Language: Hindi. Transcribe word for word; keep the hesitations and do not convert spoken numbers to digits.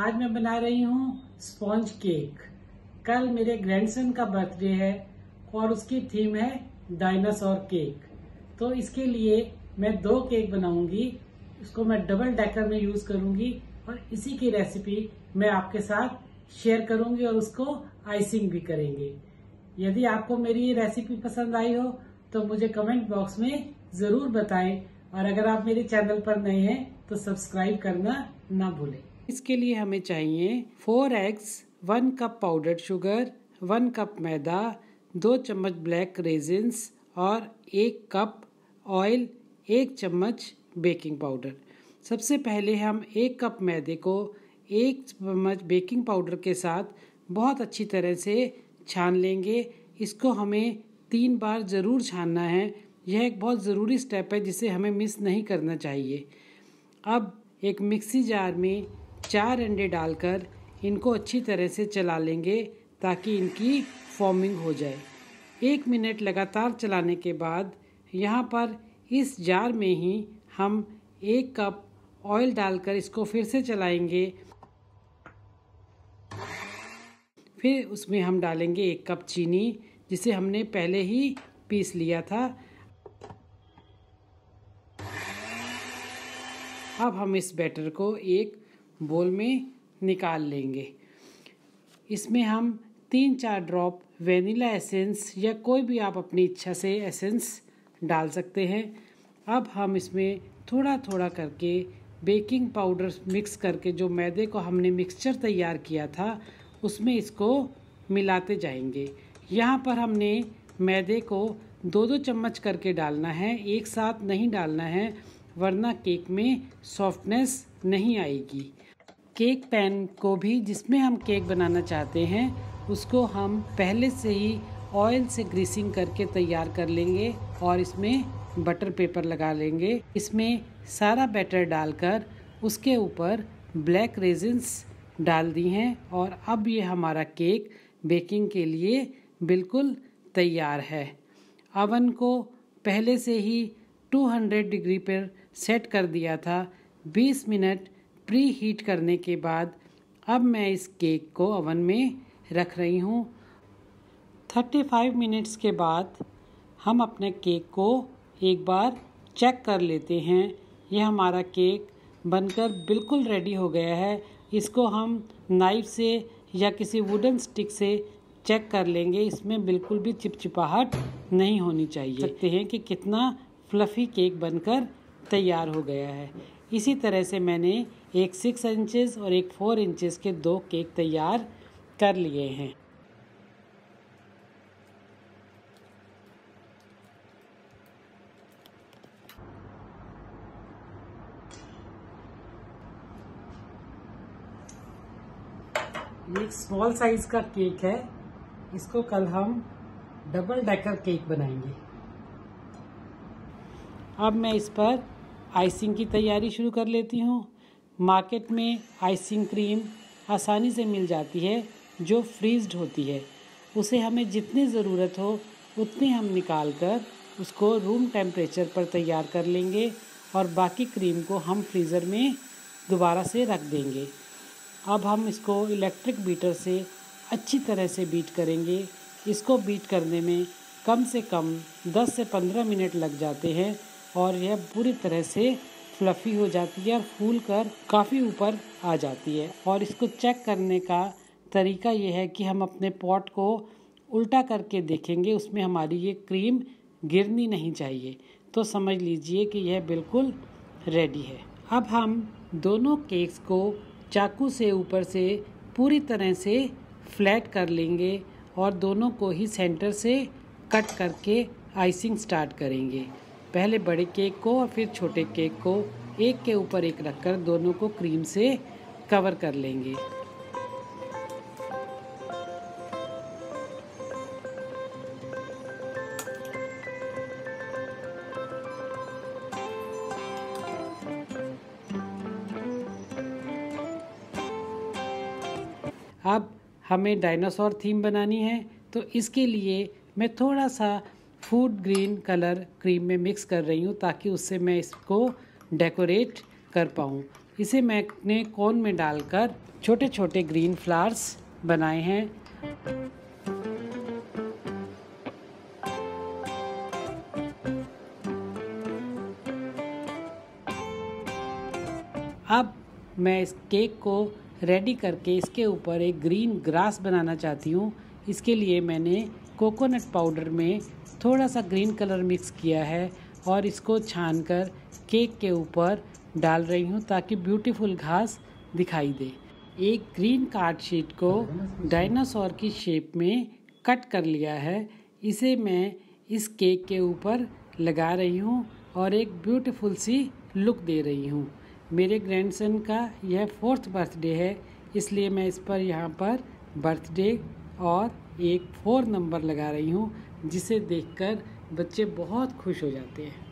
आज मैं बना रही हूँ स्पॉन्ज केक। कल मेरे ग्रैंडसन का बर्थडे है और उसकी थीम है डायनासोर केक। तो इसके लिए मैं दो केक बनाऊंगी, उसको मैं डबल डेकर में यूज करूंगी और इसी की रेसिपी मैं आपके साथ शेयर करूंगी और उसको आइसिंग भी करेंगे। यदि आपको मेरी ये रेसिपी पसंद आई हो तो मुझे कमेंट बॉक्स में जरूर बताएं और अगर आप मेरे चैनल पर नए हैं तो सब्सक्राइब करना ना भूलें। इसके लिए हमें चाहिए four eggs, one cup powdered sugar, one cup मैदा, दो चम्मच ब्लैक रेजिन्स और एक कप ऑयल, एक चम्मच बेकिंग पाउडर। सबसे पहले हम एक कप मैदे को एक चम्मच बेकिंग पाउडर के साथ बहुत अच्छी तरह से छान लेंगे। इसको हमें तीन बार ज़रूर छानना है। यह एक बहुत ज़रूरी स्टेप है जिसे हमें मिस नहीं करना चाहिए। अब एक मिक्सी जार में चार अंडे डालकर इनको अच्छी तरह से चला लेंगे ताकि इनकी फॉर्मिंग हो जाए। एक मिनट लगातार चलाने के बाद यहाँ पर इस जार में ही हम एक कप ऑयल डालकर इसको फिर से चलाएंगे। फिर उसमें हम डालेंगे एक कप चीनी जिसे हमने पहले ही पीस लिया था। अब हम इस बैटर को एक बोल में निकाल लेंगे। इसमें हम तीन चार ड्रॉप वेनिला एसेंस या कोई भी आप अपनी इच्छा से एसेंस डाल सकते हैं। अब हम इसमें थोड़ा थोड़ा करके बेकिंग पाउडर मिक्स करके जो मैदे को हमने मिक्सचर तैयार किया था उसमें इसको मिलाते जाएंगे। यहाँ पर हमने मैदे को दो दो चम्मच करके डालना है, एक साथ नहीं डालना है वरना केक में सॉफ्टनेस नहीं आएगी। केक पैन को भी जिसमें हम केक बनाना चाहते हैं उसको हम पहले से ही ऑयल से ग्रीसिंग करके तैयार कर लेंगे और इसमें बटर पेपर लगा लेंगे। इसमें सारा बैटर डालकर उसके ऊपर ब्लैक रेजिन्स डाल दी हैं और अब ये हमारा केक बेकिंग के लिए बिल्कुल तैयार है। अवन को पहले से ही दो सौ डिग्री पर सेट कर दिया था। बीस मिनट प्री हीट करने के बाद अब मैं इस केक को अवन में रख रही हूँ। पैंतीस मिनट्स के बाद हम अपने केक को एक बार चेक कर लेते हैं। यह हमारा केक बनकर बिल्कुल रेडी हो गया है। इसको हम नाइफ से या किसी वुडन स्टिक से चेक कर लेंगे। इसमें बिल्कुल भी चिपचिपाहट नहीं होनी चाहिए। देखते हैं कि कितना फ्लफ़ी केक बनकर तैयार हो गया है। इसी तरह से मैंने एक सिक्स इंचेस और एक फोर इंचेस के दो केक तैयार कर लिए हैं। ये एक स्मॉल साइज का केक है। इसको कल हम डबल डेकर केक बनाएंगे। अब मैं इस पर आइसिंग की तैयारी शुरू कर लेती हूँ। मार्केट में आइसिंग क्रीम आसानी से मिल जाती है जो फ्रीज्ड होती है। उसे हमें जितनी ज़रूरत हो उतनी हम निकाल कर उसको रूम टेम्परेचर पर तैयार कर लेंगे और बाकी क्रीम को हम फ्रीज़र में दोबारा से रख देंगे। अब हम इसको इलेक्ट्रिक बीटर से अच्छी तरह से बीट करेंगे। इसको बीट करने में कम से कम दस से पंद्रह मिनट लग जाते हैं और यह पूरी तरह से फ्लफ़ी हो जाती है और फूल कर काफ़ी ऊपर आ जाती है। और इसको चेक करने का तरीका यह है कि हम अपने पॉट को उल्टा करके देखेंगे, उसमें हमारी ये क्रीम गिरनी नहीं चाहिए। तो समझ लीजिए कि यह बिल्कुल रेडी है। अब हम दोनों केक्स को चाकू से ऊपर से पूरी तरह से फ्लैट कर लेंगे और दोनों को ही सेंटर से कट करके आइसिंग स्टार्ट करेंगे। पहले बड़े केक को और फिर छोटे केक को एक के ऊपर एक रखकर दोनों को क्रीम से कवर कर लेंगे। अब हमें डायनासोर थीम बनानी है तो इसके लिए मैं थोड़ा सा फूड ग्रीन कलर क्रीम में मिक्स कर रही हूँ ताकि उससे मैं इसको डेकोरेट कर पाऊँ। इसे मैंने कोन में डालकर छोटे छोटे ग्रीन फ्लावर्स बनाए हैं। अब मैं इस केक को रेडी करके इसके ऊपर एक ग्रीन ग्रास बनाना चाहती हूँ। इसके लिए मैंने कोकोनट पाउडर में थोड़ा सा ग्रीन कलर मिक्स किया है और इसको छानकर केक के ऊपर डाल रही हूँ ताकि ब्यूटीफुल घास दिखाई दे। एक ग्रीन कार्ड शीट को डायनासोर की शेप में कट कर लिया है। इसे मैं इस केक के ऊपर लगा रही हूँ और एक ब्यूटीफुल सी लुक दे रही हूँ। मेरे ग्रैंडसन का यह फोर्थ बर्थडे है, इसलिए मैं इस पर यहाँ पर बर्थडे और एक फोर नंबर लगा रही हूँ, जिसे देखकर बच्चे बहुत खुश हो जाते हैं।